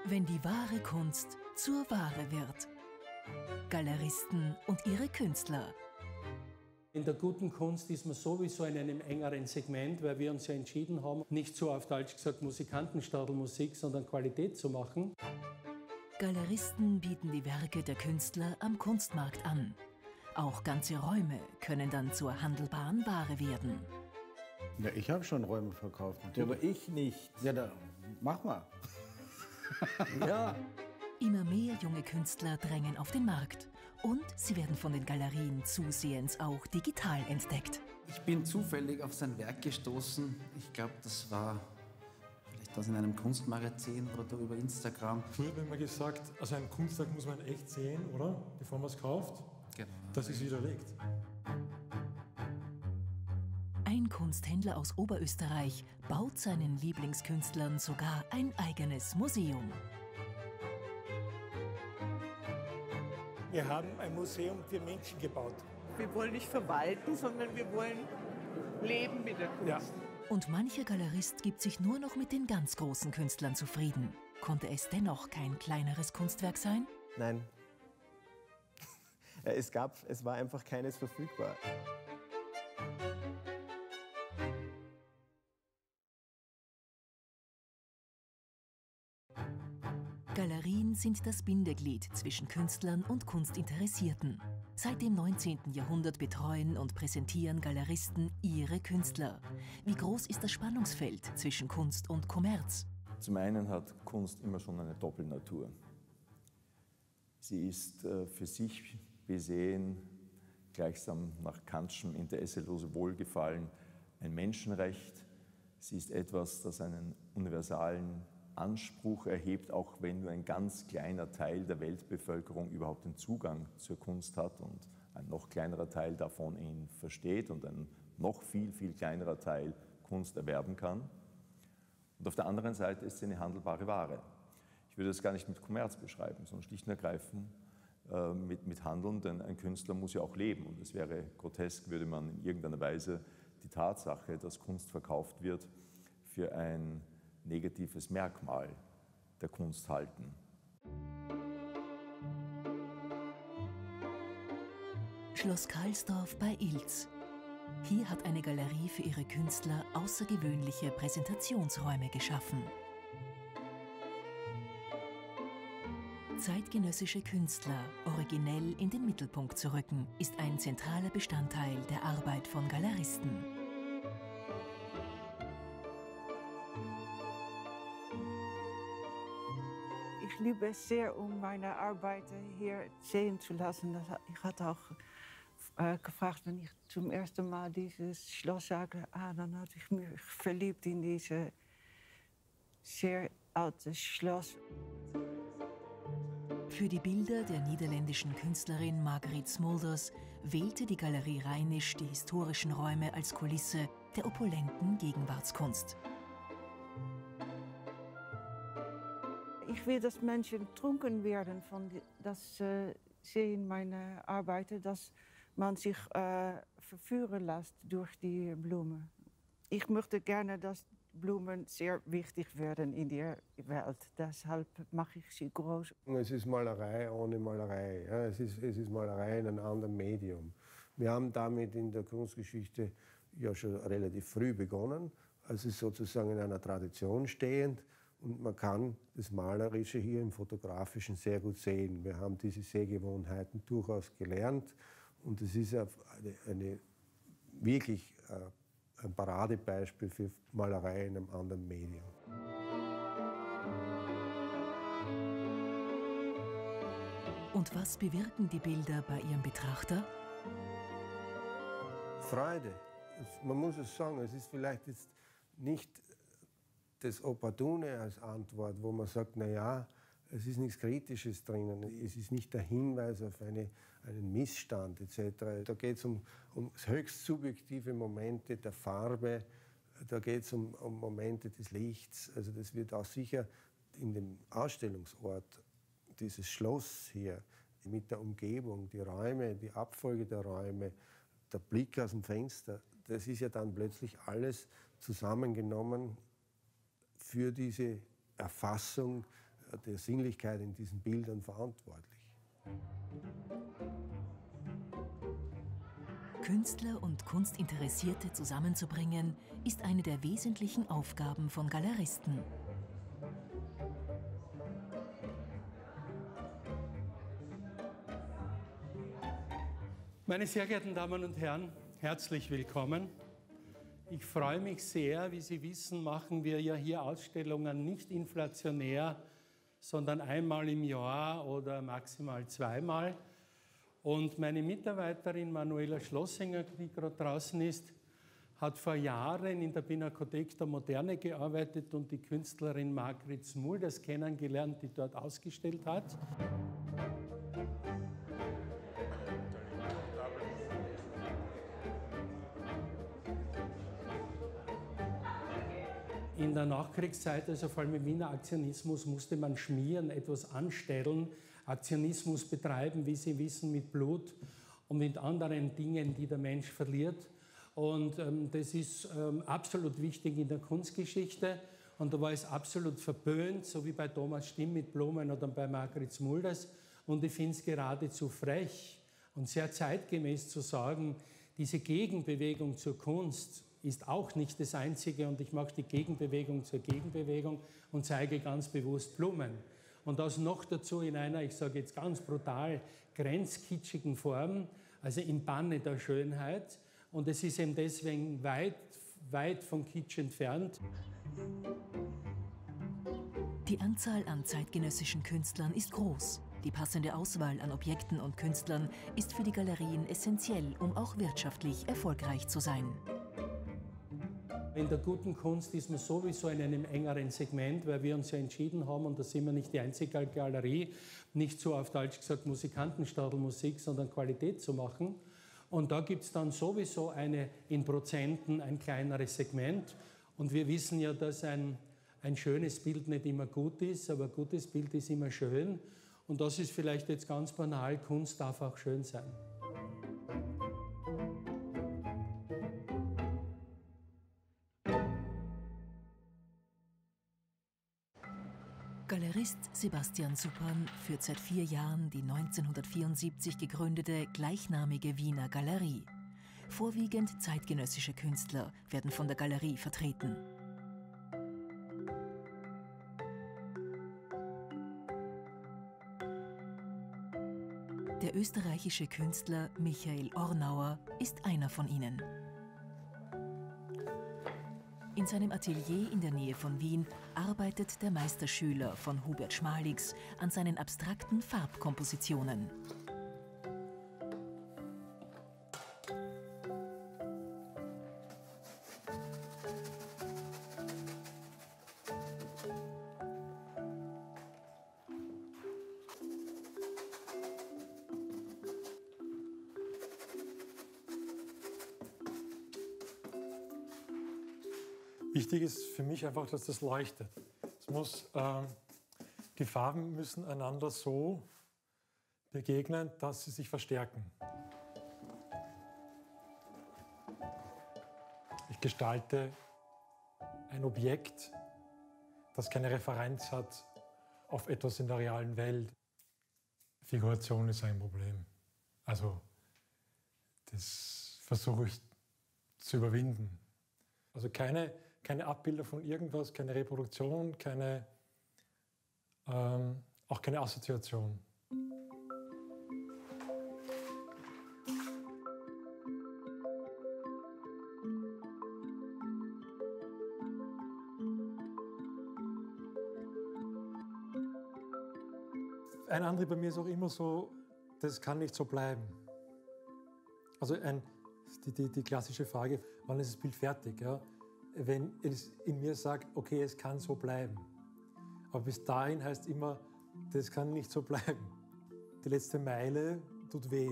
Wenn die wahre Kunst zur Ware wird. Galeristen und ihre Künstler. In der guten Kunst ist man sowieso in einem engeren Segment, weil wir uns ja entschieden haben, nicht so auf Deutsch gesagt Musikantenstadelmusik, sondern Qualität zu machen. Galeristen bieten die Werke der Künstler am Kunstmarkt an. Auch ganze Räume können dann zur handelbaren Ware werden. Ja, ich habe schon Räume verkauft. Ja, aber ich nicht. Ja, dann mach mal. Ja. Immer mehr junge Künstler drängen auf den Markt. Und sie werden von den Galerien zusehends auch digital entdeckt. Ich bin zufällig auf sein Werk gestoßen. Ich glaube, das war vielleicht was in einem Kunstmagazin oder da über Instagram. Früher hat man immer gesagt, also ein Kunstwerk muss man echt sehen, oder? Bevor man es kauft. Genau. Das ist widerlegt. Ein Kunsthändler aus Oberösterreich baut seinen Lieblingskünstlern sogar ein eigenes Museum. Wir haben ein Museum für Menschen gebaut. Wir wollen nicht verwalten, sondern wir wollen leben mit der Kunst. Ja. Und mancher Galerist gibt sich nur noch mit den ganz großen Künstlern zufrieden. Konnte es dennoch kein kleineres Kunstwerk sein? Nein. Es war einfach keines verfügbar. Galerien sind das Bindeglied zwischen Künstlern und Kunstinteressierten. Seit dem 19. Jahrhundert betreuen und präsentieren Galeristen ihre Künstler. Wie groß ist das Spannungsfeld zwischen Kunst und Kommerz? Zum einen hat Kunst immer schon eine Doppelnatur. Sie ist für sich besehen, gleichsam nach Kantschem interesselose Wohlgefallen, ein Menschenrecht. Sie ist etwas, das einen universalen Anspruch erhebt, auch wenn nur ein ganz kleiner Teil der Weltbevölkerung überhaupt den Zugang zur Kunst hat und ein noch kleinerer Teil davon ihn versteht und ein noch viel, viel kleinerer Teil Kunst erwerben kann. Und auf der anderen Seite ist sie eine handelbare Ware. Ich würde das gar nicht mit Kommerz beschreiben, sondern schlicht und ergreifend mit Handeln, denn ein Künstler muss ja auch leben. Und es wäre grotesk, würde man in irgendeiner Weise die Tatsache, dass Kunst verkauft wird, für ein negatives Merkmal der Kunst halten. Schloss Karlsdorf bei Ilz. Hier hat eine Galerie für ihre Künstler außergewöhnliche Präsentationsräume geschaffen. Zeitgenössische Künstler originell in den Mittelpunkt zu rücken, ist ein zentraler Bestandteil der Arbeit von Galeristen. Ich liebe es sehr, meine Arbeiten hier sehen zu lassen. Ich hatte auch gefragt, wenn ich zum ersten Mal dieses Schloss sah, dann hatte ich mich verliebt in dieses sehr alte Schloss. Für die Bilder der niederländischen Künstlerin Margriet Smulders wählte die Galerie Rheinisch die historischen Räume als Kulisse der opulenten Gegenwartskunst. Ich will, dass Menschen trunken werden von das sehen meine Arbeiten, dass man sich verführen lässt durch die Blumen. Ich möchte gerne, dass Blumen sehr wichtig werden in der Welt. Deshalb mache ich sie groß. Es ist Malerei ohne Malerei. Ja, es ist Malerei in einem anderen Medium. Wir haben damit in der Kunstgeschichte ja schon relativ früh begonnen. Es ist sozusagen in einer Tradition stehend. Und man kann das Malerische hier im Fotografischen sehr gut sehen. Wir haben diese Sehgewohnheiten durchaus gelernt. Und es ist wirklich ein Paradebeispiel für Malerei in einem anderen Medium. Und was bewirken die Bilder bei ihrem Betrachter? Freude. Man muss es sagen, es ist vielleicht jetzt nicht das Opportune als Antwort, wo man sagt, na ja, es ist nichts Kritisches drinnen, es ist nicht der Hinweis auf einen Missstand etc. Da geht es um höchst subjektive Momente der Farbe, da geht es um Momente des Lichts. Also das wird auch sicher in dem Ausstellungsort, dieses Schloss hier, mit der Umgebung, die Räume, die Abfolge der Räume, der Blick aus dem Fenster, das ist ja dann plötzlich alles zusammengenommen für diese Erfassung der Sinnlichkeit in diesen Bildern verantwortlich. Künstler und Kunstinteressierte zusammenzubringen, ist eine der wesentlichen Aufgaben von Galeristen. Meine sehr geehrten Damen und Herren, herzlich willkommen. Ich freue mich sehr. Wie Sie wissen, machen wir ja hier Ausstellungen nicht inflationär, sondern einmal im Jahr oder maximal zweimal. Und meine Mitarbeiterin Manuela Schlossinger, die gerade draußen ist, hat vor Jahren in der Pinakothek der Moderne gearbeitet und die Künstlerin Margrit Smulders kennengelernt, die dort ausgestellt hat. In der Nachkriegszeit, also vor allem im Wiener Aktionismus, musste man schmieren, etwas anstellen, Aktionismus betreiben, wie Sie wissen, mit Blut und mit anderen Dingen, die der Mensch verliert. Und das ist absolut wichtig in der Kunstgeschichte. Und da war es absolut verböhnt, so wie bei Thomas Stimm mit Blumen oder bei Margrit Smulders. Und ich finde es geradezu frech und sehr zeitgemäß zu sagen, diese Gegenbewegung zur Kunst ist auch nicht das Einzige und ich mache die Gegenbewegung zur Gegenbewegung und zeige ganz bewusst Blumen. Und das noch dazu in einer, ich sage jetzt ganz brutal, grenzkitschigen Form, also im Banne der Schönheit. Und es ist eben deswegen weit von Kitsch entfernt. Die Anzahl an zeitgenössischen Künstlern ist groß. Die passende Auswahl an Objekten und Künstlern ist für die Galerien essentiell, um auch wirtschaftlich erfolgreich zu sein. In der guten Kunst ist man sowieso in einem engeren Segment, weil wir uns ja entschieden haben, und da sind wir nicht die einzige Galerie, nicht so auf Deutsch gesagt Musikantenstadelmusik, sondern Qualität zu machen. Und da gibt es dann sowieso in Prozenten ein kleineres Segment. Und wir wissen ja, dass ein schönes Bild nicht immer gut ist, aber ein gutes Bild ist immer schön. Und das ist vielleicht jetzt ganz banal, Kunst darf auch schön sein. Galerist Sebastian Suppan führt seit 4 Jahren die 1974 gegründete gleichnamige Wiener Galerie. Vorwiegend zeitgenössische Künstler werden von der Galerie vertreten. Der österreichische Künstler Michael Ornauer ist einer von ihnen. In seinem Atelier in der Nähe von Wien arbeitet der Meisterschüler von Hubert Schmalix an seinen abstrakten Farbkompositionen. Wichtig ist für mich einfach, dass das leuchtet. Die Farben müssen einander so begegnen, dass sie sich verstärken. Ich gestalte ein Objekt, das keine Referenz hat auf etwas in der realen Welt. Figuration ist ein Problem. Also das versuche ich zu überwinden. Also keine Abbilder von irgendwas, keine Reproduktion, auch keine Assoziation. Ein Antrieb bei mir ist auch immer so, das kann nicht so bleiben. Also die klassische Frage, wann ist das Bild fertig? Ja? Wenn es in mir sagt, okay, es kann so bleiben. Aber bis dahin heißt immer, das kann nicht so bleiben. Die letzte Meile tut weh.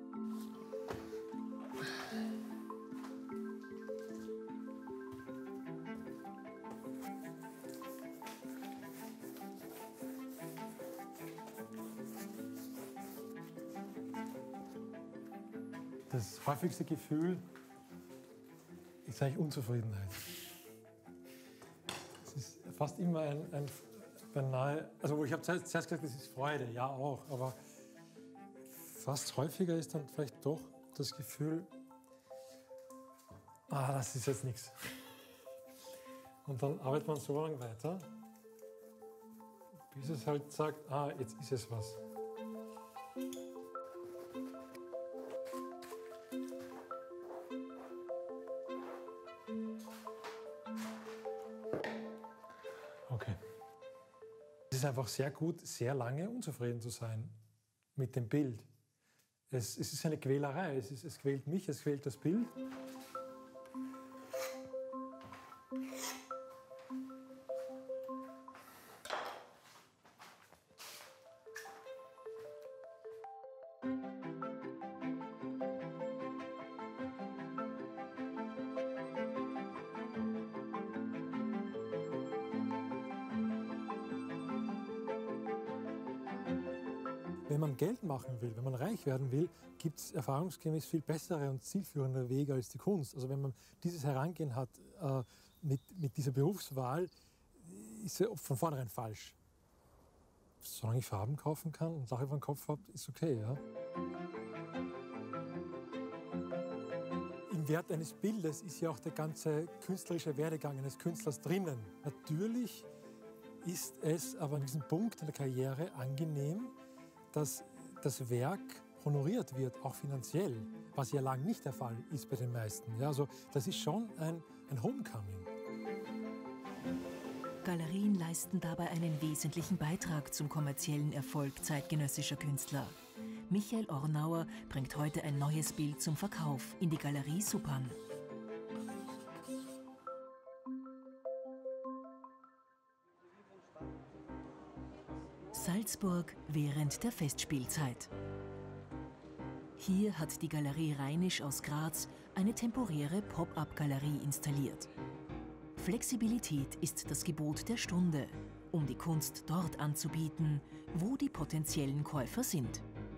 Das häufigste Gefühl ist eigentlich Unzufriedenheit. Es ist fast immer beinahe, also ich habe zuerst gesagt, das ist Freude, ja auch, aber fast häufiger ist dann vielleicht doch das Gefühl, das ist jetzt nichts. Und dann arbeitet man so lange weiter, bis es halt sagt, jetzt ist es was. Okay. Es ist einfach sehr gut, sehr lange unzufrieden zu sein mit dem Bild. Es ist eine Quälerei. Es quält mich, es quält das Bild. Wenn man Geld machen will, wenn man reich werden will, gibt es erfahrungsgemäß viel bessere und zielführende Wege als die Kunst. Also wenn man dieses Herangehen hat mit dieser Berufswahl, ist sie von vornherein falsch. Solange ich Farben kaufen kann und Sachen über den Kopf habe, ist okay. Ja? Im Wert eines Bildes ist ja auch der ganze künstlerische Werdegang eines Künstlers drinnen. Natürlich ist es aber an diesem Punkt in der Karriere angenehm, dass das Werk honoriert wird, auch finanziell, was ja lang nicht der Fall ist bei den meisten. Ja, also das ist schon ein Homecoming. Galerien leisten dabei einen wesentlichen Beitrag zum kommerziellen Erfolg zeitgenössischer Künstler. Michael Ornauer bringt heute ein neues Bild zum Verkauf in die Galerie Suppan. Salzburg während der Festspielzeit. Hier hat die Galerie Rheinisch aus Graz eine temporäre Pop-up-Galerie installiert. Flexibilität ist das Gebot der Stunde, um die Kunst dort anzubieten, wo die potenziellen Käufer sind.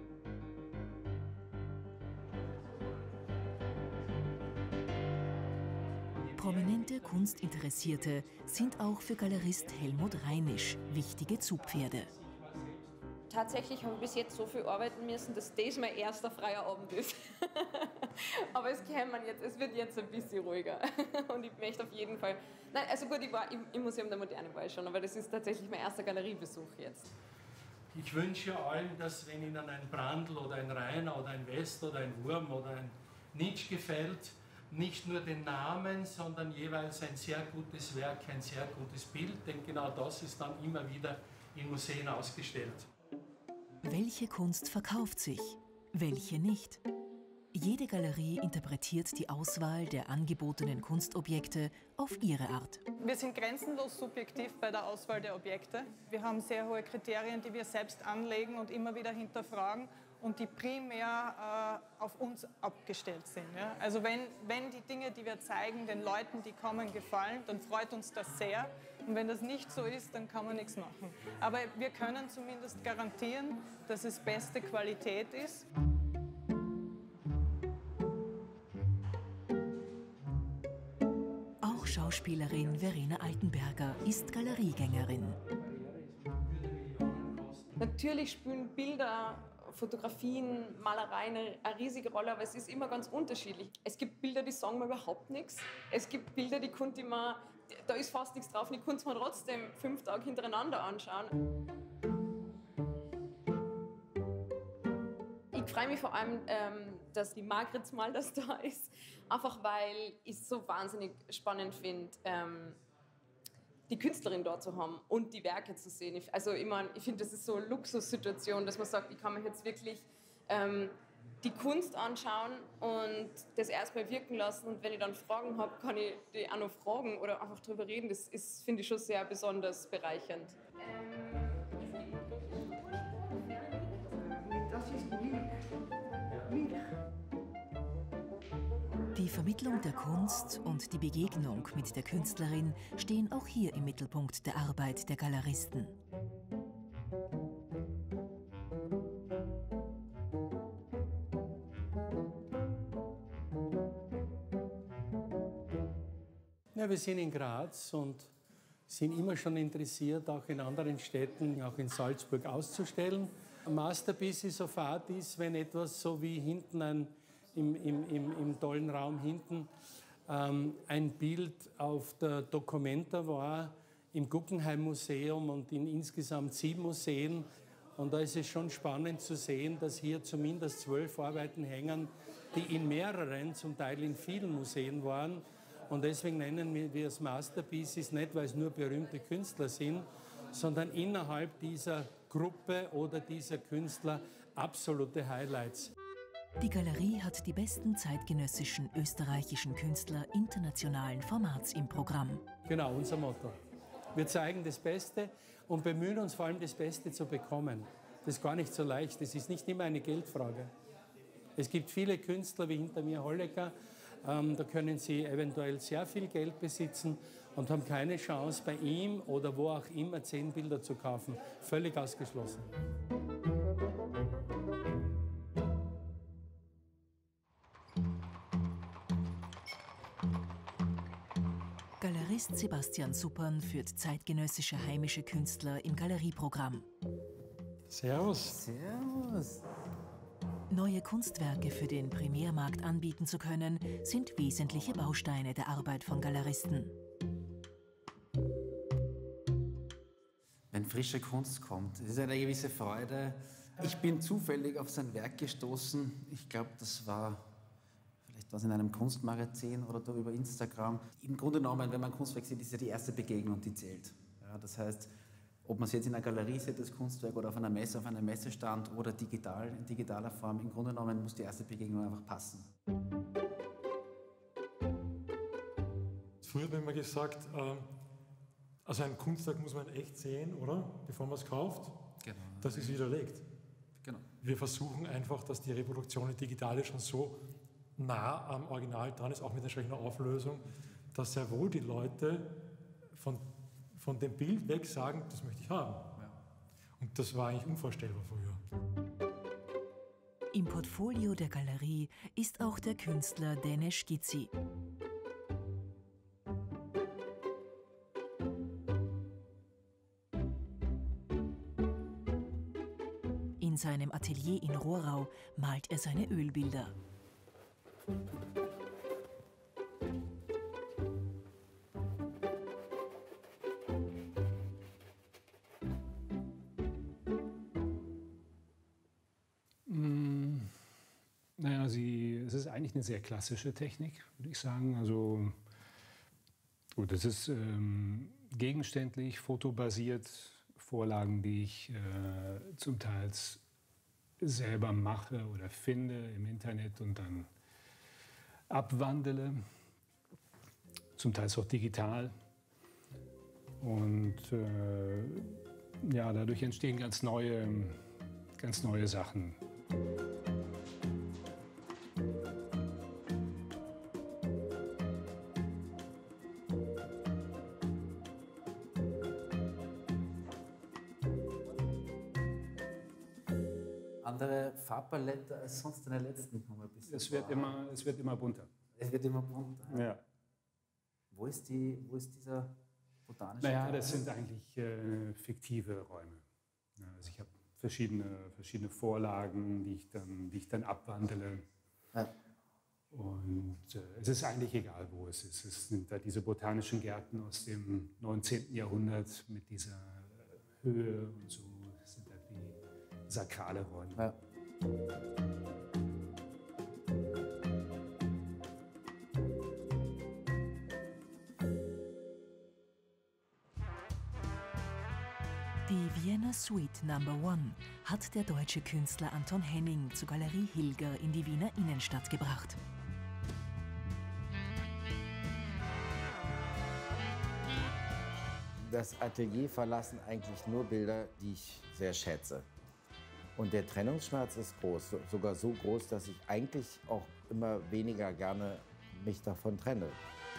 Prominente Kunstinteressierte sind auch für Galerist Helmut Rheinisch wichtige Zugpferde. Tatsächlich habe ich bis jetzt so viel arbeiten müssen, dass das mein erster freier Abend ist. Aber es wird jetzt ein bisschen ruhiger. Und ich möchte auf jeden Fall... Nein, also gut, ich war im Museum der Moderne war ich schon, aber das ist tatsächlich mein erster Galeriebesuch jetzt. Ich wünsche ja allen, dass wenn Ihnen ein Brandl oder ein Rainer oder ein West oder ein Wurm oder ein Nietzsche gefällt, nicht nur den Namen, sondern jeweils ein sehr gutes Werk, ein sehr gutes Bild, denn genau das ist dann immer wieder in Museen ausgestellt. Welche Kunst verkauft sich, welche nicht? Jede Galerie interpretiert die Auswahl der angebotenen Kunstobjekte auf ihre Art. Wir sind grenzenlos subjektiv bei der Auswahl der Objekte. Wir haben sehr hohe Kriterien, die wir selbst anlegen und immer wieder hinterfragen und die primär auf uns abgestellt sind. Ja? Also wenn die Dinge, die wir zeigen, den Leuten, die kommen, gefallen, dann freut uns das sehr. Und wenn das nicht so ist, dann kann man nichts machen. Aber wir können zumindest garantieren, dass es beste Qualität ist. Auch Schauspielerin Verena Altenberger ist Galeriegängerin. Natürlich spielen Bilder, Fotografien, Malereien eine riesige Rolle, aber es ist immer ganz unterschiedlich. Es gibt Bilder, die sagen mir überhaupt nichts. Es gibt Bilder, die konnte ich mir, da ist fast nichts drauf, und ich konnte es mir trotzdem 5 Tage hintereinander anschauen. Ich freue mich vor allem, dass die Margret mal das da ist, einfach weil ich es so wahnsinnig spannend finde, die Künstlerin dort zu haben und die Werke zu sehen. Ich finde, das ist so eine Luxussituation, dass man sagt, ich kann mich jetzt wirklich die Kunst anschauen und das erstmal wirken lassen. Und wenn ich dann Fragen habe, kann ich die auch noch fragen oder einfach drüber reden. Das ist, finde ich, schon sehr besonders bereichernd. Das ist Milch. Die Vermittlung der Kunst und die Begegnung mit der Künstlerin stehen auch hier im Mittelpunkt der Arbeit der Galeristen. Ja, wir sind in Graz und sind immer schon interessiert, auch in anderen Städten, auch in Salzburg auszustellen. Ein Masterpiece ist auf Art ist, wenn etwas so wie hinten im tollen Raum hinten ein Bild auf der Documenta war, im Guggenheim Museum und in insgesamt 7 Museen. Und da ist es schon spannend zu sehen, dass hier zumindest 12 Arbeiten hängen, die in mehreren, zum Teil in vielen Museen waren. Und deswegen nennen wir es Masterpieces nicht, weil es nur berühmte Künstler sind, sondern innerhalb dieser Gruppe oder dieser Künstler absolute Highlights. Die Galerie hat die besten zeitgenössischen österreichischen Künstler internationalen Formats im Programm. Genau, unser Motto. Wir zeigen das Beste und bemühen uns vor allem, das Beste zu bekommen. Das ist gar nicht so leicht, das ist nicht immer eine Geldfrage. Es gibt viele Künstler wie hinter mir Hollecker, da können sie eventuell sehr viel Geld besitzen und haben keine Chance, bei ihm oder wo auch immer 10 Bilder zu kaufen. Völlig ausgeschlossen. Galerist Sebastian Suppern führt zeitgenössische heimische Künstler im Galerieprogramm. Servus. Servus. Neue Kunstwerke für den Primärmarkt anbieten zu können, sind wesentliche Bausteine der Arbeit von Galeristen. Wenn frische Kunst kommt, es ist eine gewisse Freude. Ich bin zufällig auf sein Werk gestoßen. Ich glaube, das war vielleicht was in einem Kunstmagazin oder da über Instagram. Im Grunde genommen, wenn man Kunstwerk sieht, ist ja die erste Begegnung, die zählt. Ja, das heißt, ob man es jetzt in einer Galerie sieht, das Kunstwerk, oder auf einer Messe, auf einem Messestand oder digital, in digitaler Form, im Grunde genommen muss die erste Begegnung einfach passen. Früher hat man immer gesagt, also ein Kunstwerk muss man echt sehen, oder? Bevor man es kauft. Genau. Das ist widerlegt. Genau. Wir versuchen einfach, dass die Reproduktion in digital schon so nah am Original dran ist, auch mit entsprechender Auflösung, dass sehr wohl die Leute von dem Bild weg sagen, das möchte ich haben. Ja. Und das war eigentlich unvorstellbar früher. Im Portfolio der Galerie ist auch der Künstler Denis Gizzi. In seinem Atelier in Rohrau malt er seine Ölbilder. Es ist eigentlich eine sehr klassische Technik, würde ich sagen. Also gut, es ist gegenständlich, fotobasiert, Vorlagen, die ich zum Teil selber mache oder finde im Internet und dann abwandle, zum Teil auch digital. Und ja, dadurch entstehen ganz neue Sachen. Andere Farbpalette als sonst in der letzten. Es wird immer bunter. Es wird immer bunter. Ja. Wo ist dieser botanische Naja, Garten? das sind eigentlich fiktive Räume. Ja, also ich habe verschiedene Vorlagen, die ich dann abwandle. Ja. Und es ist eigentlich egal, wo es ist. Es sind da diese botanischen Gärten aus dem 19. Jahrhundert mit dieser Höhe und so. Das sind halt wie sakrale Räume. Ja. Die Vienna Suite No. 1 hat der deutsche Künstler Anton Henning zur Galerie Hilger in die Wiener Innenstadt gebracht. Das Atelier verlassen eigentlich nur Bilder, die ich sehr schätze. Und der Trennungsschmerz ist groß, sogar so groß, dass ich eigentlich auch immer weniger gerne mich davon trenne.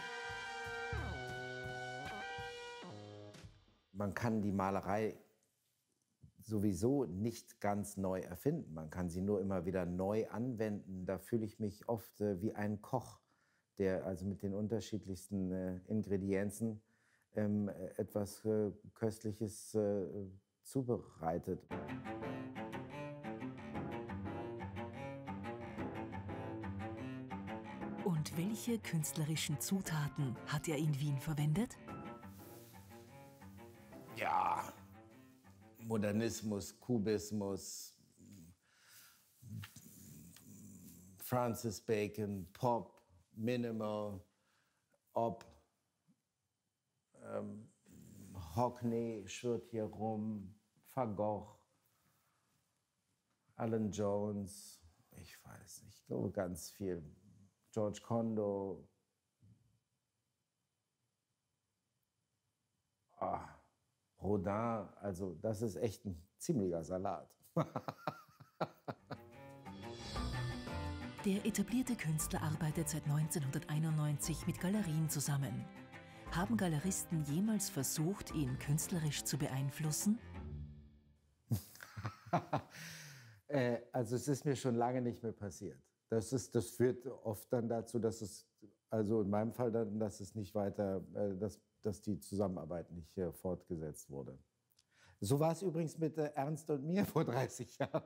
Man kann die Malerei sowieso nicht ganz neu erfinden. Man kann sie nur immer wieder neu anwenden. Da fühle ich mich oft wie ein Koch, der also mit den unterschiedlichsten Ingredienzen etwas Köstliches zubereitet. Und welche künstlerischen Zutaten hat er in Wien verwendet? Ja, Modernismus, Kubismus, Francis Bacon, Pop, Minimal, Op, Hockney schwirrt hier rum, Van Gogh, Alan Jones, ich weiß nicht, ich glaube ganz viel. George Condo. Rodin, also das ist echt ein ziemlicher Salat. Der etablierte Künstler arbeitet seit 1991 mit Galerien zusammen. Haben Galeristen jemals versucht, ihn künstlerisch zu beeinflussen? Also es ist mir schon lange nicht mehr passiert. Das führt oft dann dazu, dass es, also in meinem Fall dann, dass es nicht weiter, dass die Zusammenarbeit nicht fortgesetzt wurde. So war es übrigens mit Ernst und mir vor 30 Jahren.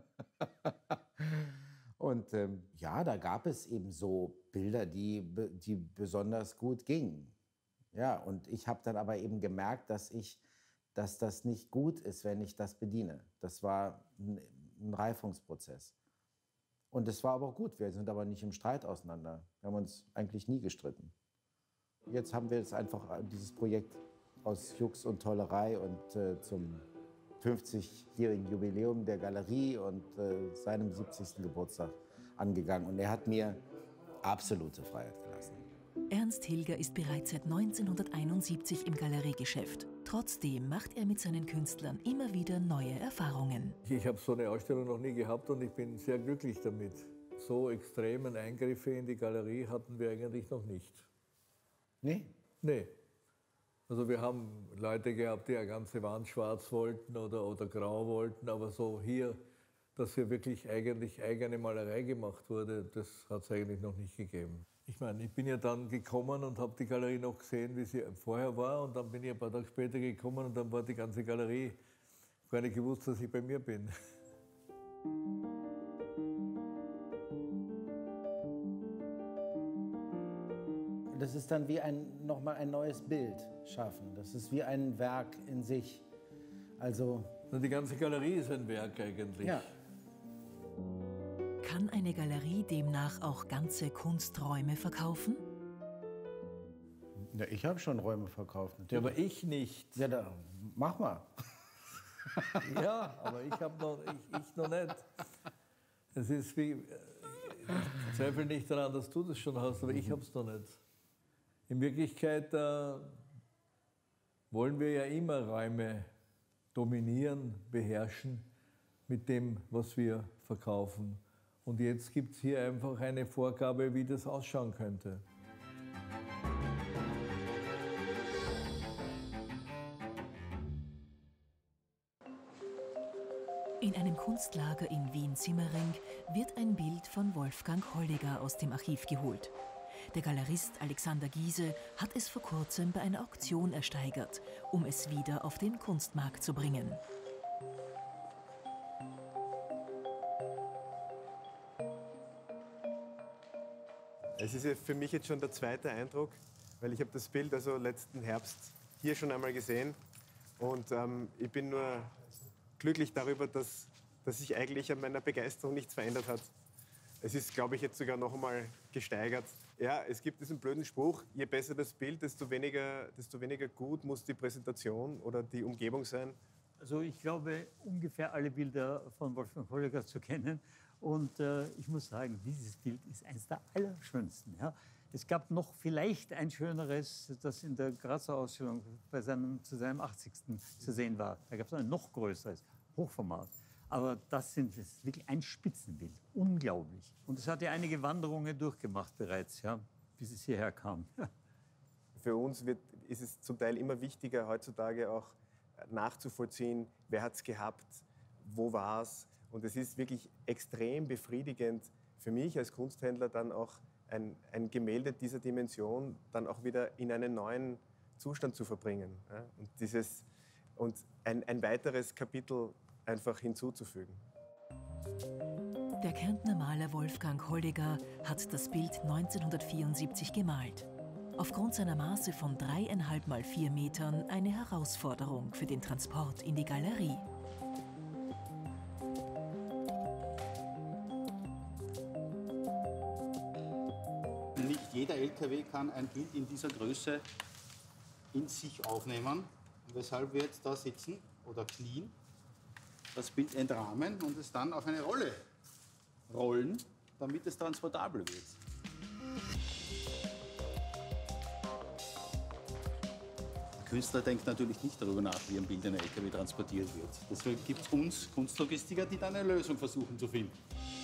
Und ja, da gab es eben so Bilder, die besonders gut gingen. Ja, und ich habe dann aber eben gemerkt, dass das nicht gut ist, wenn ich das bediene. Das war ein Reifungsprozess. Und es war aber auch gut. Wir sind aber nicht im Streit auseinander. Wir haben uns eigentlich nie gestritten. Jetzt haben wir jetzt einfach dieses Projekt aus Jux und Tollerei und zum 50-jährigen Jubiläum der Galerie und seinem 70. Geburtstag angegangen. Und er hat mir absolute Freiheit gelassen. Ernst Hilger ist bereits seit 1971 im Galeriegeschäft. Trotzdem macht er mit seinen Künstlern immer wieder neue Erfahrungen. Ich habe so eine Ausstellung noch nie gehabt und ich bin sehr glücklich damit. So extremen Eingriffe in die Galerie hatten wir eigentlich noch nicht. Nee? Nee. Also wir haben Leute gehabt, die eine ganze Wand schwarz wollten oder grau wollten, aber so hier, dass hier wirklich eigentlich eigene Malerei gemacht wurde, das hat es eigentlich noch nicht gegeben. Ich meine, ich bin ja dann gekommen und habe die Galerie noch gesehen, wie sie vorher war, und dann bin ich ein paar Tage später gekommen und dann war die ganze Galerie gar nicht gewusst, dass ich bei mir bin. Das ist dann wie nochmal ein neues Bild schaffen. Das ist wie ein Werk in sich. Also die ganze Galerie ist ein Werk eigentlich. Ja. Kann eine Galerie demnach auch ganze Kunsträume verkaufen? Ja, ich habe schon Räume verkauft. Ja, aber ich nicht. Ja, dann mach mal. Ja, aber ich noch nicht. Es ist wie, ich zweifle nicht daran, dass du das schon hast, aber ich habe es noch nicht. In Wirklichkeit wollen wir ja immer Räume dominieren, beherrschen mit dem, was wir verkaufen. Und jetzt gibt es hier einfach eine Vorgabe, wie das ausschauen könnte. In einem Kunstlager in Wien-Simmering wird ein Bild von Wolfgang Holliger aus dem Archiv geholt. Der Galerist Alexander Giese hat es vor kurzem bei einer Auktion ersteigert, um es wieder auf den Kunstmarkt zu bringen. Es ist ja für mich jetzt schon der zweite Eindruck, weil ich habe das Bild also letzten Herbst hier schon einmal gesehen. Und ich bin nur glücklich darüber, dass sich eigentlich an meiner Begeisterung nichts verändert hat. Es ist, glaube ich, jetzt sogar noch einmal gesteigert. Ja, es gibt diesen blöden Spruch, je besser das Bild, desto weniger gut muss die Präsentation oder die Umgebung sein. Also ich glaube, ungefähr alle Bilder von Wolfgang Holliger zu kennen. Und ich muss sagen, dieses Bild ist eines der allerschönsten. Ja. Es gab noch vielleicht ein schöneres, das in der Grazer Ausstellung zu seinem 80. zu sehen war. Da gab es ein noch größeres, Hochformat. Aber das ist wirklich ein Spitzenbild. Unglaublich. Und es hat ja einige Wanderungen durchgemacht bereits, ja, bis es hierher kam. Für uns ist es zum Teil immer wichtiger, heutzutage auch nachzuvollziehen, wer hat es gehabt, wo war es. Und es ist wirklich extrem befriedigend für mich als Kunsthändler dann auch ein Gemälde dieser Dimension dann auch wieder in einen neuen Zustand zu verbringen. Ja? Und ein weiteres Kapitel einfach hinzuzufügen. Der Kärntner Maler Wolfgang Holliger hat das Bild 1974 gemalt. Aufgrund seiner Maße von 3,5 mal 4 Metern eine Herausforderung für den Transport in die Galerie. Nicht jeder LKW kann ein Bild in dieser Größe in sich aufnehmen. Weshalb wir jetzt da sitzen oder knien, das Bild entrahmen und es dann auf eine Rolle rollen, damit es transportabel wird. Der Künstler denkt natürlich nicht darüber nach, wie ein Bild in einem LKW transportiert wird. Deswegen gibt es uns Kunstlogistiker, die dann eine Lösung versuchen zu finden.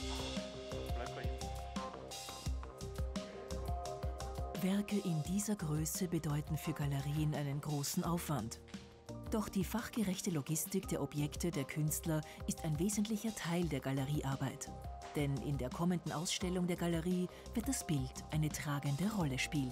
Werke in dieser Größe bedeuten für Galerien einen großen Aufwand. Doch die fachgerechte Logistik der Objekte der Künstler ist ein wesentlicher Teil der Galeriearbeit. Denn in der kommenden Ausstellung der Galerie wird das Bild eine tragende Rolle spielen.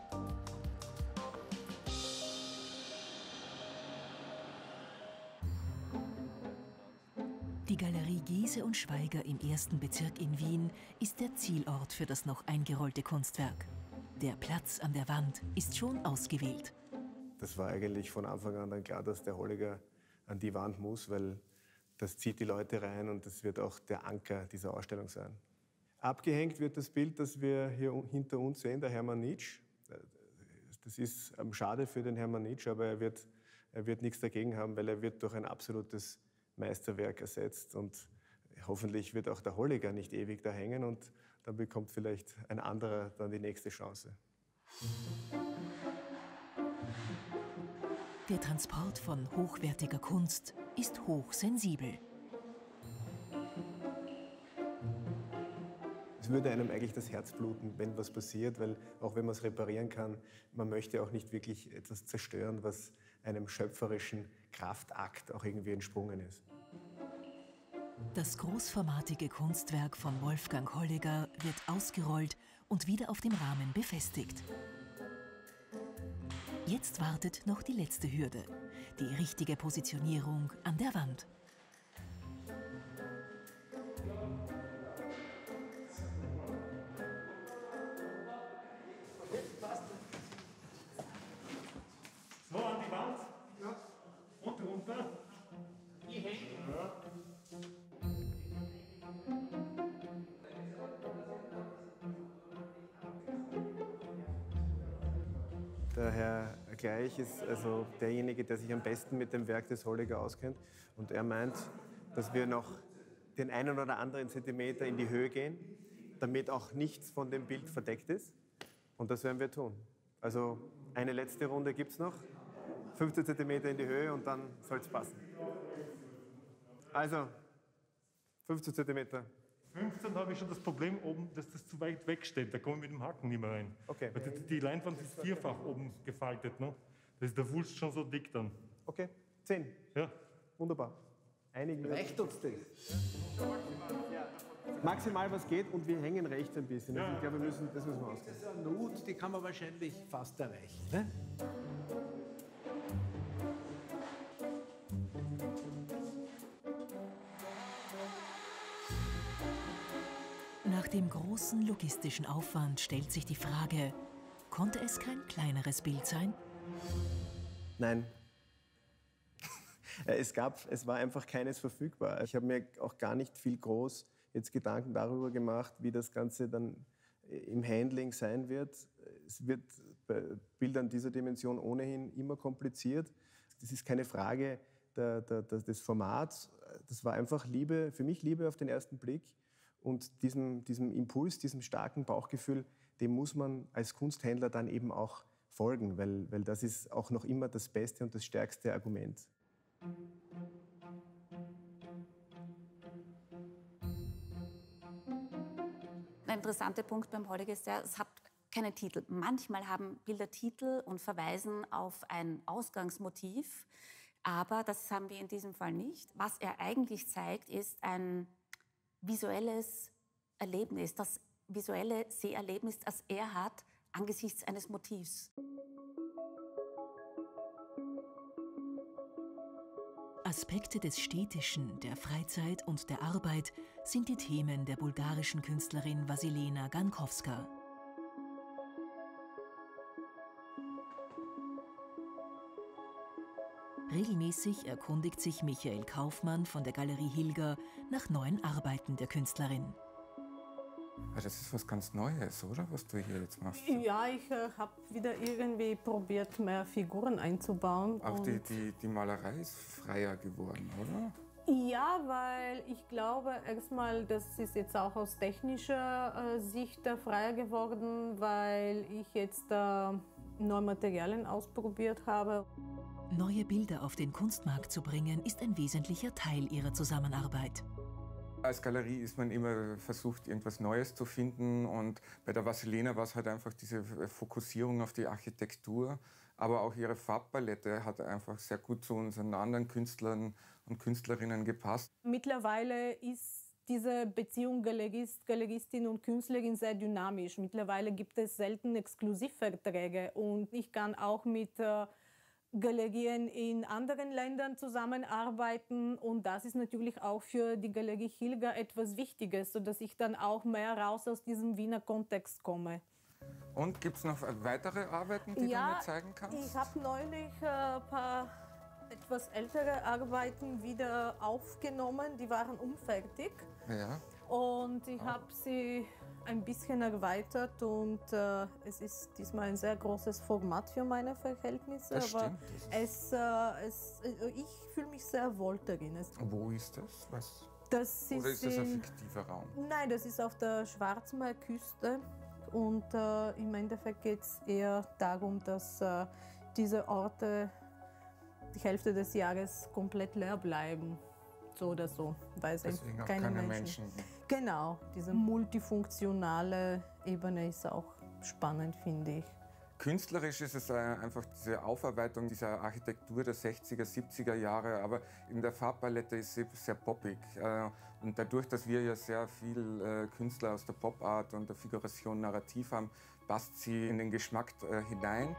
Die Galerie Giese und Schweiger im 1. Bezirk in Wien ist der Zielort für das noch eingerollte Kunstwerk. Der Platz an der Wand ist schon ausgewählt. Das war eigentlich von Anfang an dann klar, dass der Holliger an die Wand muss, weil das zieht die Leute rein und das wird auch der Anker dieser Ausstellung sein. Abgehängt wird das Bild, das wir hier hinter uns sehen, der Hermann Nitsch. Das ist schade für den Hermann Nitsch, aber er wird nichts dagegen haben, weil er wird durch ein absolutes Meisterwerk ersetzt. Und hoffentlich wird auch der Holliger nicht ewig da hängen und dann bekommt vielleicht ein anderer dann die nächste Chance. Der Transport von hochwertiger Kunst ist hochsensibel. Es würde einem eigentlich das Herz bluten, wenn was passiert, weil auch wenn man es reparieren kann, man möchte auch nicht wirklich etwas zerstören, was einem schöpferischen Kraftakt auch irgendwie entsprungen ist. Das großformatige Kunstwerk von Wolfgang Holliger wird ausgerollt und wieder auf dem Rahmen befestigt. Jetzt wartet noch die letzte Hürde, die richtige Positionierung an der Wand. So, an die Wand. Ja. Und runter. Die Hände. Ja. Der Herr Gleich ist also derjenige, der sich am besten mit dem Werk des Holliger auskennt. Und er meint, dass wir noch den einen oder anderen Zentimeter in die Höhe gehen, damit auch nichts von dem Bild verdeckt ist. Und das werden wir tun. Also eine letzte Runde gibt es noch. 15 Zentimeter in die Höhe und dann soll es passen. Also 15 Zentimeter. 15 habe ich schon das Problem oben, dass das zu weit weg steht. Da komme ich mit dem Haken nicht mehr rein. Okay. Weil die Leinwand ist vierfach oben gefaltet. Ne? Da ist der Wulst schon so dick dann. Okay, 10. Ja. Wunderbar. Einigen Reicht uns das? Maximal was geht und wir hängen rechts ein bisschen. Also ich glaube, das müssen wir ausgehen. Das ist eine Not, die kann man wahrscheinlich fast erreichen. Ne? Nach dem großen logistischen Aufwand stellt sich die Frage, konnte es kein kleineres Bild sein? Nein. Es war einfach keines verfügbar. Ich habe mir auch gar nicht viel groß jetzt Gedanken darüber gemacht, wie das Ganze dann im Handling sein wird. Es wird bei Bildern dieser Dimension ohnehin immer kompliziert. Das ist keine Frage des Formats. Das war einfach Liebe, für mich Liebe auf den ersten Blick. Und diesem Impuls, diesem starken Bauchgefühl, dem muss man als Kunsthändler dann eben auch folgen, weil das ist auch noch immer das beste und das stärkste Argument. Ein interessanter Punkt beim Holliger ist ja, es hat keine Titel. Manchmal haben Bilder Titel und verweisen auf ein Ausgangsmotiv, aber das haben wir in diesem Fall nicht. Was er eigentlich zeigt, ist ein visuelles Erlebnis, das visuelle Seherlebnis, das er hat angesichts eines Motivs. Aspekte des Städtischen, der Freizeit und der Arbeit sind die Themen der bulgarischen Künstlerin Vasilena Gankowska. Regelmäßig erkundigt sich Michael Kaufmann von der Galerie Hilger nach neuen Arbeiten der Künstlerin. Das ist was ganz Neues, oder? Was du hier jetzt machst. Ja, ich habe wieder irgendwie probiert, mehr Figuren einzubauen. Auch die Malerei ist freier geworden, oder? Ja, weil ich glaube, erstmal, das ist jetzt auch aus technischer Sicht freier geworden, weil ich jetzt neue Materialien ausprobiert habe. Neue Bilder auf den Kunstmarkt zu bringen, ist ein wesentlicher Teil ihrer Zusammenarbeit. Als Galerie ist man immer versucht, irgendwas Neues zu finden. Und bei der Vasilena war es halt einfach diese Fokussierung auf die Architektur. Aber auch ihre Farbpalette hat einfach sehr gut zu unseren anderen Künstlern und Künstlerinnen gepasst. Mittlerweile ist diese Beziehung Galeristin und Künstlerin sehr dynamisch. Mittlerweile gibt es selten Exklusivverträge. Und ich kann auch mit Galerien in anderen Ländern zusammenarbeiten. Und das ist natürlich auch für die Galerie Hilger etwas Wichtiges, sodass ich dann auch mehr raus aus diesem Wiener Kontext komme. Und gibt es noch weitere Arbeiten, die du mir zeigen kannst? Ich habe neulich ein paar etwas ältere Arbeiten wieder aufgenommen. Die waren unfertig. Ja. Und ich habe sie ein bisschen erweitert und es ist diesmal ein sehr großes Format für meine Verhältnisse. Das aber stimmt. ich fühle mich sehr wohl darin. Wo ist das? Was? Oder ist das ein fiktiver Raum? Nein, das ist auf der Schwarzmeerküste. Und im Endeffekt geht es eher darum, dass diese Orte die Hälfte des Jahres komplett leer bleiben. So oder so, weil es keine Menschen. Genau, diese multifunktionale Ebene ist auch spannend, finde ich. Künstlerisch ist es einfach diese Aufarbeitung dieser Architektur der 60er, 70er Jahre, aber in der Farbpalette ist sie sehr poppig. Und dadurch, dass wir ja sehr viel Künstler aus der Popart und der Figuration narrativ haben, passt sie in den Geschmack hinein.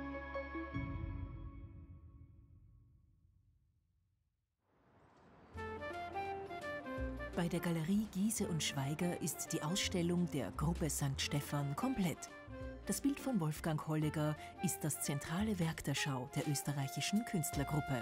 Bei der Galerie Giese und Schweiger ist die Ausstellung der Gruppe St. Stephan komplett. Das Bild von Wolfgang Holleger ist das zentrale Werk der Schau der österreichischen Künstlergruppe.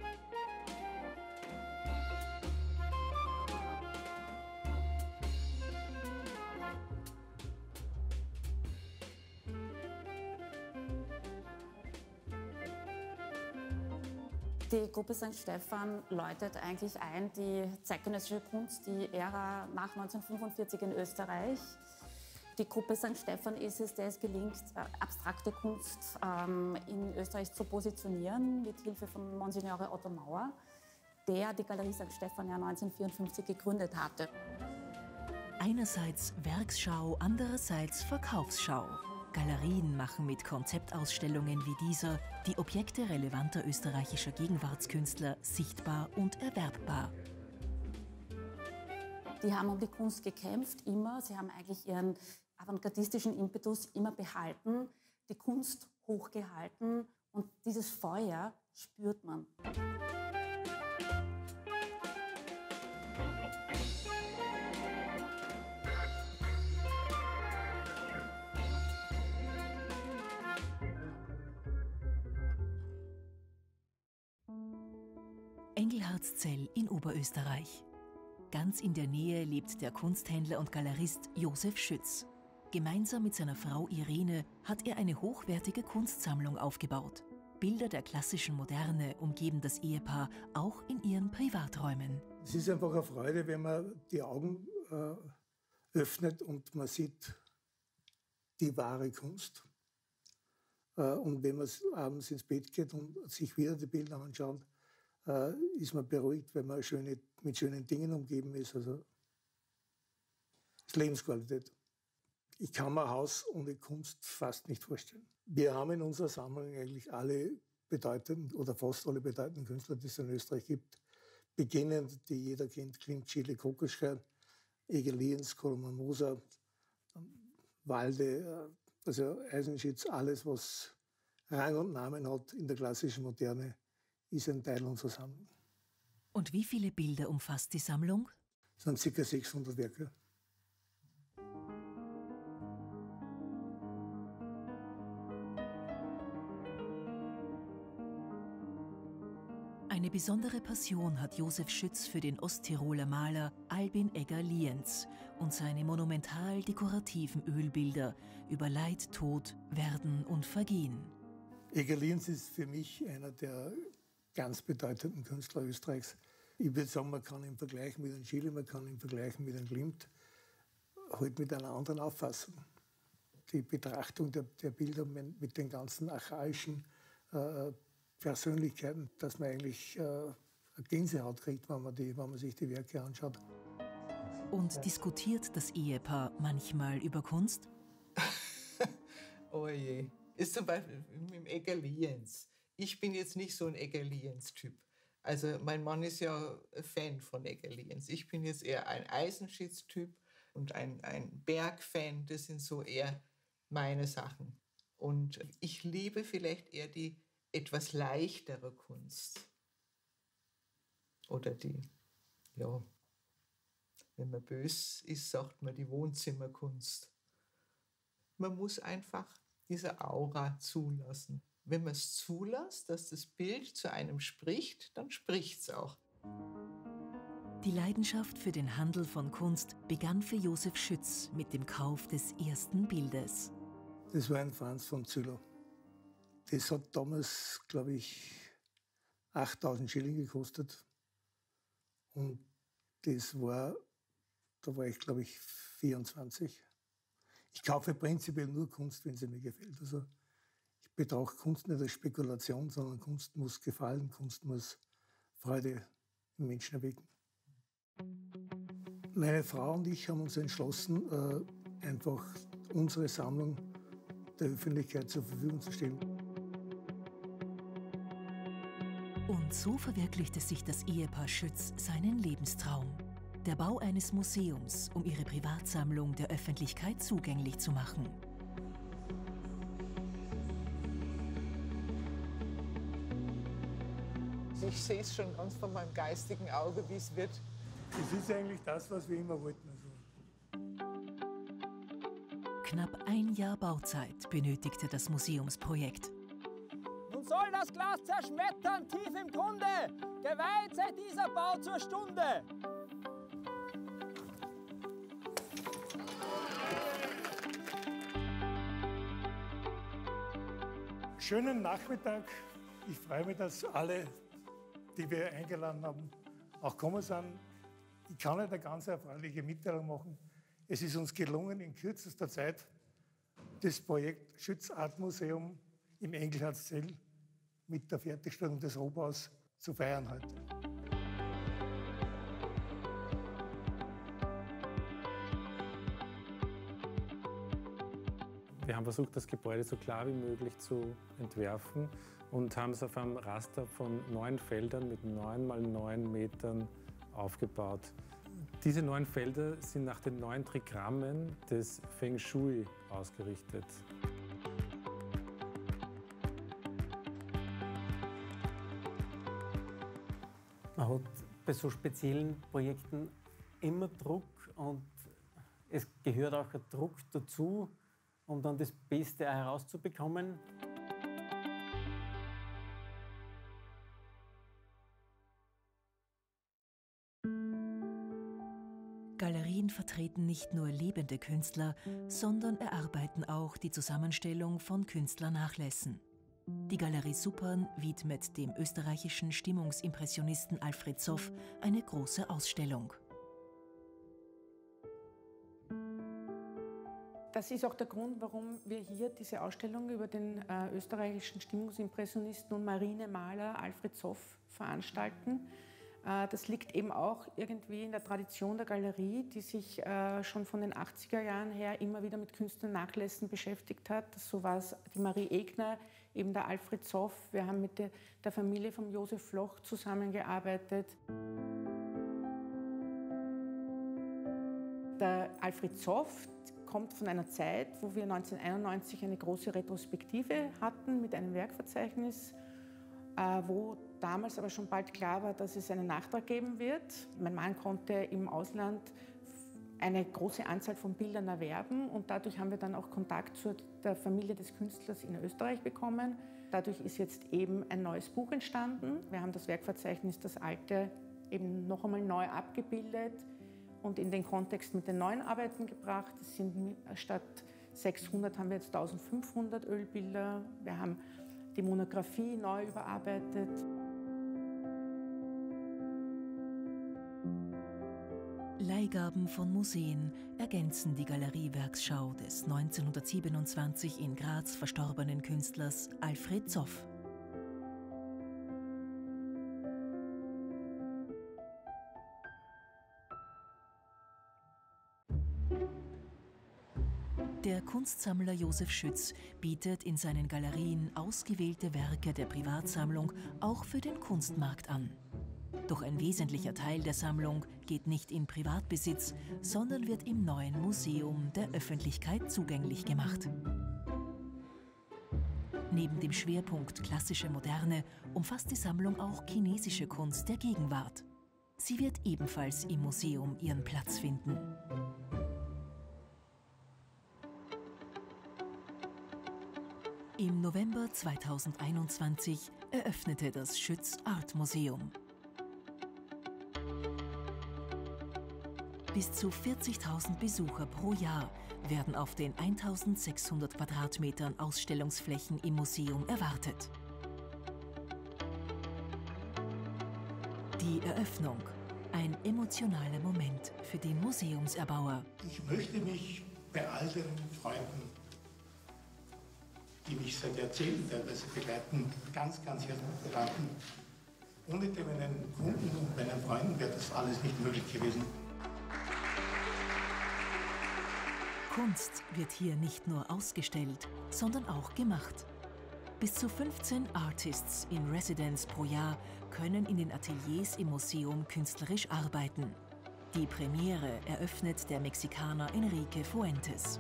Die Gruppe St. Stephan läutet eigentlich ein die zeitgenössische Kunst, die Ära nach 1945 in Österreich. Die Gruppe St. Stephan ist es, der es gelingt, abstrakte Kunst in Österreich zu positionieren, mit Hilfe von Monsignore Otto Mauer, der die Galerie St. Stephan ja 1954 gegründet hatte. Einerseits Werksschau, andererseits Verkaufsschau. Galerien machen mit Konzeptausstellungen wie dieser die Objekte relevanter österreichischer Gegenwartskünstler sichtbar und erwerbbar. Die haben um die Kunst gekämpft, immer. Sie haben eigentlich ihren avantgardistischen Impetus immer behalten, die Kunst hochgehalten und dieses Feuer spürt man. Engelhardszell in Oberösterreich. Ganz in der Nähe lebt der Kunsthändler und Galerist Josef Schütz. Gemeinsam mit seiner Frau Irene hat er eine hochwertige Kunstsammlung aufgebaut. Bilder der klassischen Moderne umgeben das Ehepaar auch in ihren Privaträumen. Es ist einfach eine Freude, wenn man die Augen öffnet und man sieht die wahre Kunst. Und wenn man abends ins Bett geht und sich wieder die Bilder anschaut, ist man beruhigt, wenn man mit schönen Dingen umgeben ist. Also das ist Lebensqualität. Ich kann mir ein Haus ohne Kunst fast nicht vorstellen. Wir haben in unserer Sammlung eigentlich alle bedeutenden oder fast alle bedeutenden Künstler, die es in Österreich gibt. Beginnend, die jeder kennt, Klimt, Schiele, Kokoschka, Egil Lienz, Koloman Moser, Walde, also Eisenschitz, alles, was Rang und Namen hat in der klassischen Moderne, ist ein Teil unserer Sammlung. Und wie viele Bilder umfasst die Sammlung? Es sind ca. 600 Werke. Eine besondere Passion hat Josef Schütz für den Osttiroler Maler Albin Egger-Lienz und seine monumental dekorativen Ölbilder über Leid, Tod, Werden und Vergehen. Egger-Lienz ist für mich einer der ganz bedeutenden Künstler Österreichs. Ich würde sagen, man kann ihn vergleichen mit einem Schiele, man kann ihn vergleichen mit einem Klimt, halt mit einer anderen Auffassung. Die Betrachtung der Bilder mit den ganzen archaischen Persönlichkeiten, dass man eigentlich eine Gänsehaut kriegt, wenn man sich die Werke anschaut. Und diskutiert das Ehepaar manchmal über Kunst? Oh je. Ist zum Beispiel mit dem Egger-Lienz. Ich bin jetzt nicht so ein Egger-Lienz-Typ. Also mein Mann ist ja Fan von Egger-Lienz. Ich bin jetzt eher ein Eisenschitz-Typ und ein Berg-Fan. Das sind so eher meine Sachen. Und ich liebe vielleicht eher die etwas leichtere Kunst. Oder die, ja, wenn man bös ist, sagt man die Wohnzimmerkunst. Man muss einfach diese Aura zulassen. Wenn man es zulässt, dass das Bild zu einem spricht, dann spricht es auch. Die Leidenschaft für den Handel von Kunst begann für Josef Schütz mit dem Kauf des ersten Bildes. Das war ein Franz von Züller. Das hat damals, glaube ich, 8.000 Schilling gekostet. Und da war ich, glaube ich, 24. Ich kaufe prinzipiell nur Kunst, wenn sie mir gefällt. Also ich betrachte Kunst nicht als Spekulation, sondern Kunst muss gefallen, Kunst muss Freude im Menschen erwecken. Meine Frau und ich haben uns entschlossen, einfach unsere Sammlung der Öffentlichkeit zur Verfügung zu stellen. Und so verwirklichte sich das Ehepaar Schütz seinen Lebenstraum. Der Bau eines Museums, um ihre Privatsammlung der Öffentlichkeit zugänglich zu machen. Ich sehe es schon ganz von meinem geistigen Auge, wie es wird. Das ist eigentlich das, was wir immer wollten. Knapp ein Jahr Bauzeit benötigte das Museumsprojekt. Nun soll das Glas zerschmettern, tief im Grunde. Geweiht sei dieser Bau zur Stunde. Schönen Nachmittag. Ich freue mich, dass alle, die wir eingeladen haben, auch gekommen sind. Ich kann eine ganz erfreuliche Mitteilung machen. Es ist uns gelungen, in kürzester Zeit das Projekt Schütz Art Museum im Engelhardszell mit der Fertigstellung des Rohbaus zu feiern heute. Wir haben versucht, das Gebäude so klar wie möglich zu entwerfen und haben es auf einem Raster von 9 Feldern mit 9 mal 9 Metern aufgebaut. Diese 9 Felder sind nach den 9 Trigrammen des Feng Shui ausgerichtet. Man hat bei so speziellen Projekten immer Druck und es gehört auch ein Druck dazu, um dann das Beste herauszubekommen. Galerien vertreten nicht nur lebende Künstler, sondern erarbeiten auch die Zusammenstellung von Künstlernachlässen. Die Galerie Suppern widmet dem österreichischen Stimmungsimpressionisten Alfred Zoff eine große Ausstellung. Das ist auch der Grund, warum wir hier diese Ausstellung über den österreichischen Stimmungsimpressionisten und Marinemaler Alfred Zoff veranstalten. Das liegt eben auch irgendwie in der Tradition der Galerie, die sich schon von den 80er Jahren her immer wieder mit Künstlernachlässen beschäftigt hat. So war es die Marie Egner, eben der Alfred Zoff. Wir haben mit der Familie von Josef Floch zusammengearbeitet. Der Alfred Zoff kommt von einer Zeit, wo wir 1991 eine große Retrospektive hatten mit einem Werkverzeichnis, wo damals aber schon bald klar war, dass es einen Nachtrag geben wird. Mein Mann konnte im Ausland eine große Anzahl von Bildern erwerben und dadurch haben wir dann auch Kontakt zu der Familie des Künstlers in Österreich bekommen. Dadurch ist jetzt eben ein neues Buch entstanden. Wir haben das Werkverzeichnis, das alte, eben noch einmal neu abgebildet und in den Kontext mit den neuen Arbeiten gebracht. Es sind statt 600 haben wir jetzt 1500 Ölbilder. Wir haben die Monographie neu überarbeitet. Leihgaben von Museen ergänzen die Galeriewerksschau des 1927 in Graz verstorbenen Künstlers Alfred Zoff. Der Kunstsammler Josef Schütz bietet in seinen Galerien ausgewählte Werke der Privatsammlung auch für den Kunstmarkt an. Doch ein wesentlicher Teil der Sammlung geht nicht in Privatbesitz, sondern wird im neuen Museum der Öffentlichkeit zugänglich gemacht. Neben dem Schwerpunkt klassische Moderne umfasst die Sammlung auch chinesische Kunst der Gegenwart. Sie wird ebenfalls im Museum ihren Platz finden. Im November 2021 eröffnete das Schütz Art Museum. Bis zu 40.000 Besucher pro Jahr werden auf den 1.600 Quadratmetern Ausstellungsflächen im Museum erwartet. Die Eröffnung, ein emotionaler Moment für den Museumserbauer. Ich möchte mich bei all den Freunden, die mich seit Jahrzehnten teilweise begleiten, ganz, ganz herzlich bedanken. Ohne meinen Kunden und meinen Freunden wäre das alles nicht möglich gewesen. Kunst wird hier nicht nur ausgestellt, sondern auch gemacht. Bis zu 15 Artists in Residence pro Jahr können in den Ateliers im Museum künstlerisch arbeiten. Die Premiere eröffnet der Mexikaner Enrique Fuentes.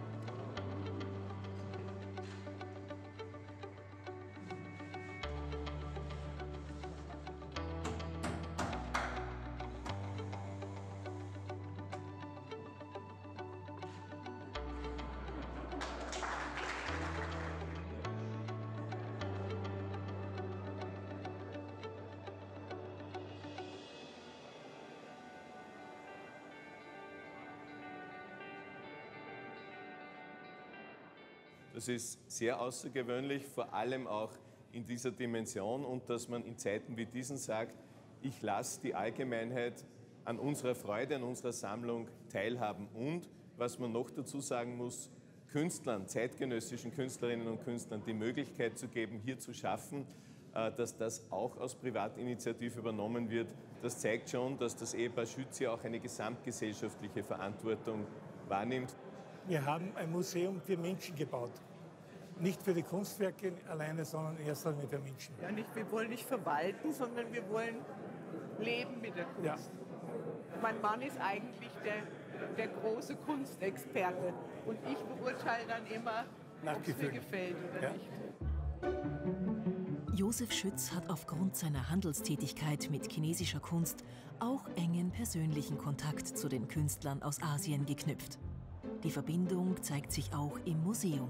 Das ist sehr außergewöhnlich, vor allem auch in dieser Dimension und dass man in Zeiten wie diesen sagt, ich lasse die Allgemeinheit an unserer Freude, an unserer Sammlung teilhaben. Und, was man noch dazu sagen muss, Künstlern, zeitgenössischen Künstlerinnen und Künstlern die Möglichkeit zu geben, hier zu schaffen, dass das auch aus Privatinitiative übernommen wird. Das zeigt schon, dass das Ehepaar Schütz hier auch eine gesamtgesellschaftliche Verantwortung wahrnimmt. Wir haben ein Museum für Menschen gebaut. Nicht für die Kunstwerke alleine, sondern erst einmal für Menschen. Ja, wir wollen nicht verwalten, sondern wir wollen leben mit der Kunst. Ja. Mein Mann ist eigentlich der große Kunstexperte und ich beurteile dann immer, ob es mir gefällt oder nicht. Josef Schütz hat aufgrund seiner Handelstätigkeit mit chinesischer Kunst auch engen persönlichen Kontakt zu den Künstlern aus Asien geknüpft. Die Verbindung zeigt sich auch im Museum.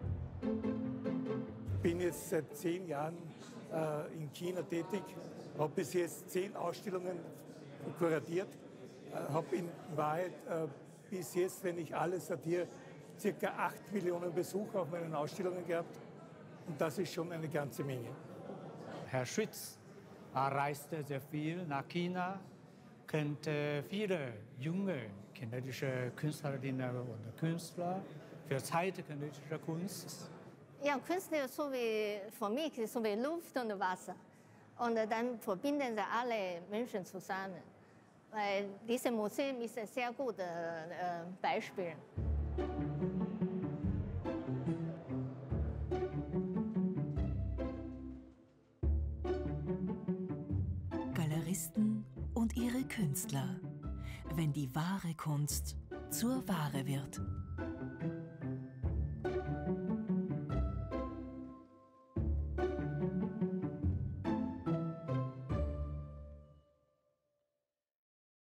Ich bin jetzt seit 10 Jahren in China tätig, habe bis jetzt 10 Ausstellungen kuratiert, habe in Wahrheit bis jetzt, wenn ich alles addiere, ca. 8 Millionen Besucher auf meinen Ausstellungen gehabt. Und das ist schon eine ganze Menge. Herr Schütz reiste sehr viel nach China, kennt viele junge chinesische Künstlerinnen und Künstler für zeitgenössische Kunst. Ja, Kunst ist so wie, für mich ist so wie Luft und Wasser. Und dann verbinden sie alle Menschen zusammen. Weil dieses Museum ist ein sehr gutes Beispiel. Galeristen und ihre Künstler. Wenn die wahre Kunst zur Ware wird.